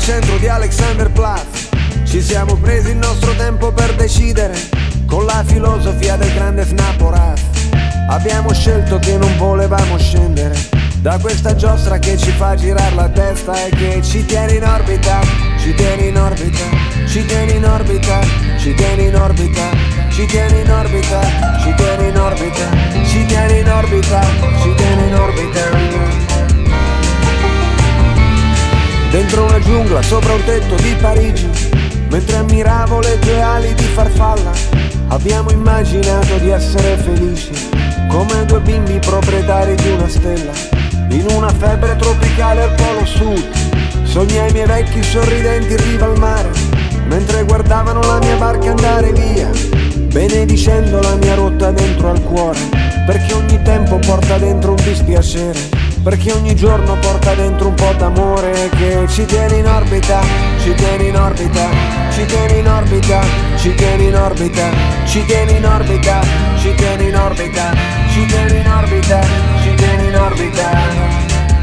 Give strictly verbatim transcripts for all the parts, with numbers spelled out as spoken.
centro di Alexanderplatz. Ci siamo presi il nostro tempo per decidere, con la filosofia del grande Snaporaz. Abbiamo scelto che non volevamo scendere da questa giostra che ci fa girare la testa e che ci tiene in orbita, ci tiene in orbita, ci tiene in orbita, ci tiene in orbita, ci tiene in orbita, ci tiene in orbita, ci tiene in orbita, ci tiene in orbita. Dentro una giungla, sopra un tetto di Parigi, mentre ammiravo le tue ali di farfalla, abbiamo immaginato di essere felici, come due bimbi proprietari di una stella, in una febbre tropicale al polo sud. Sognai i miei vecchi sorridenti in riva al mare, mentre guardavano la mia barca andare via, benedicendo la mia rotta dentro al cuore, perché ogni tempo porta dentro un dispiacere, perché ogni giorno porta dentro un po' d'amore che ci tiene in orbita, ci tiene in orbita, ci tiene in orbita, ci tiene in orbita, ci tiene in orbita, ci tiene in orbita, ci tiene in orbita, ci tiene in orbita.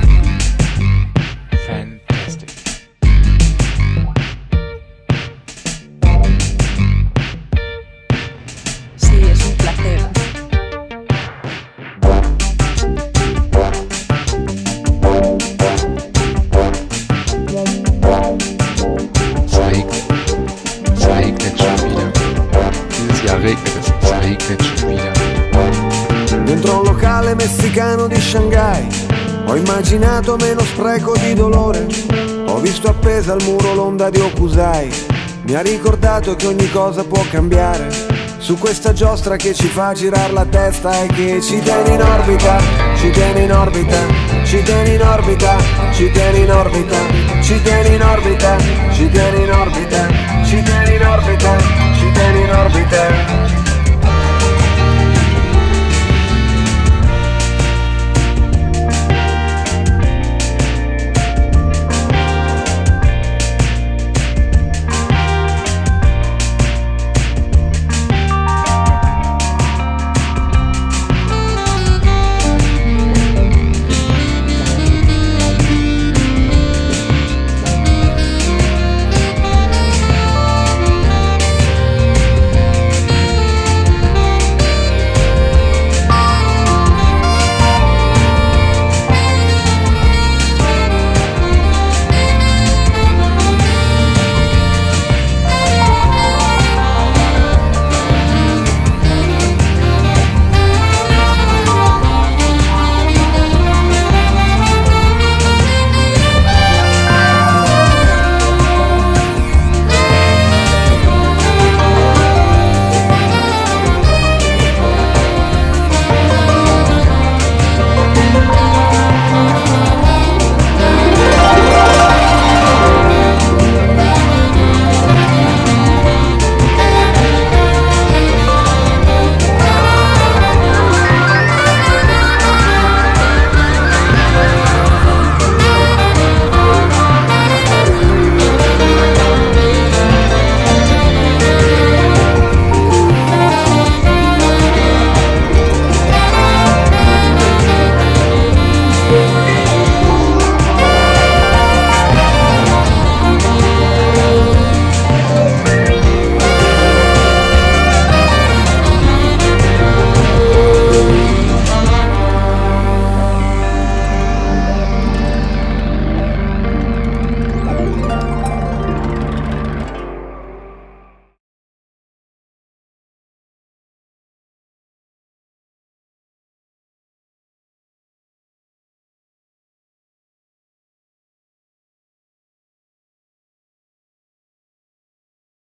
Dentro un locale messicano di Shanghai ho immaginato meno spreco di dolore. Ho visto appesa al muro l'onda di Okusai, mi ha ricordato che ogni cosa può cambiare su questa giostra che ci fa girare la testa e che ci tiene in orbita, ci tiene in orbita, ci tiene in orbita, ci tiene in orbita, ci tiene in orbita, ci tiene in orbita, ci tiene in orbita, ci tiene in orbita.